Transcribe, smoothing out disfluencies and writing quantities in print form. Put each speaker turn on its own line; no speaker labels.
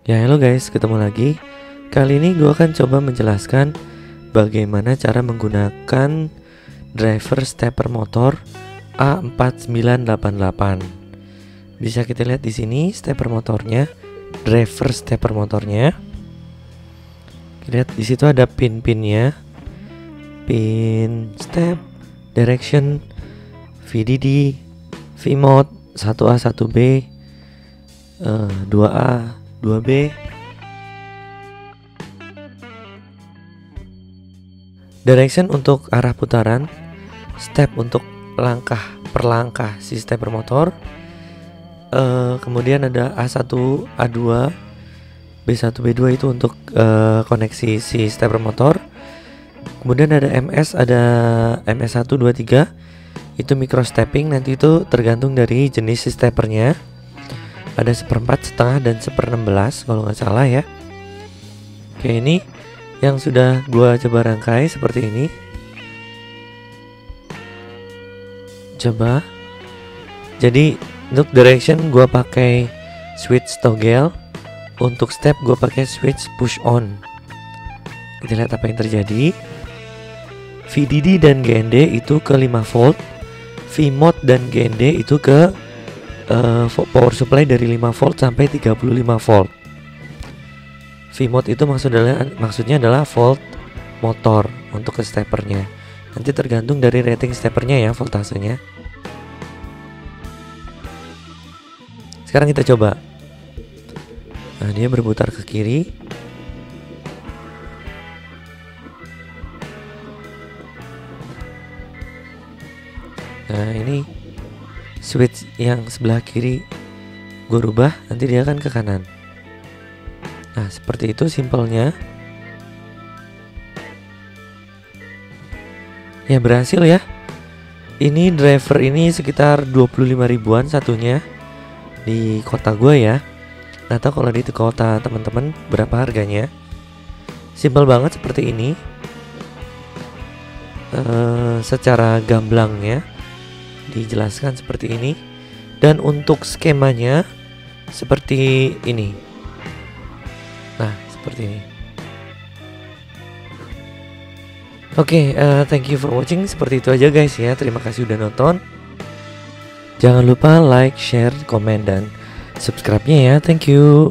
Ya halo guys, ketemu lagi. Kali ini gue akan coba menjelaskan bagaimana cara menggunakan driver stepper motor A4988. Bisa kita lihat di sini stepper motornya, driver stepper motornya. Kita lihat di situ ada pin-pinnya, pin step, direction, VDD, V-mode, 1A, 1B, 2A, 2B. Direction untuk arah putaran, step untuk langkah per langkah si stepper motor. Kemudian ada A1, A2, B1, B2 itu untuk koneksi si stepper motor. Kemudian ada MS, ada MS1, 2, 3. Itu micro stepping, nanti itu tergantung dari jenis si steppernya. Ada 1/4, setengah, dan 1/16 kalau nggak salah ya. Oke, ini yang sudah gua coba rangkai seperti ini. Coba. Jadi untuk direction gua pakai switch toggle, untuk step gua pakai switch push on. Kita lihat apa yang terjadi. VDD dan GND itu ke 5 volt, V-mode dan GND itu ke power supply dari 5 volt sampai 35 volt. V-mode itu maksudnya adalah volt motor untuk ke steppernya. Nanti tergantung dari rating steppernya ya, voltasenya. Sekarang kita coba. Nah, dia berputar ke kiri. Nah, ini switch yang sebelah kiri gue rubah, nanti dia akan ke kanan. Nah, seperti itu simpelnya. Ya, berhasil ya. Ini driver ini sekitar 25 ribuan satunya di kota gue ya. Nggak tahu kalau di kota teman-teman berapa harganya. Simpel banget seperti ini. Secara gamblangnya dijelaskan seperti ini, dan untuk skemanya seperti ini. Nah, seperti ini. Oke, thank you for watching. Seperti itu aja guys ya. Terima kasih udah nonton. Jangan lupa like, share, komen, dan subscribe-nya ya. Thank you.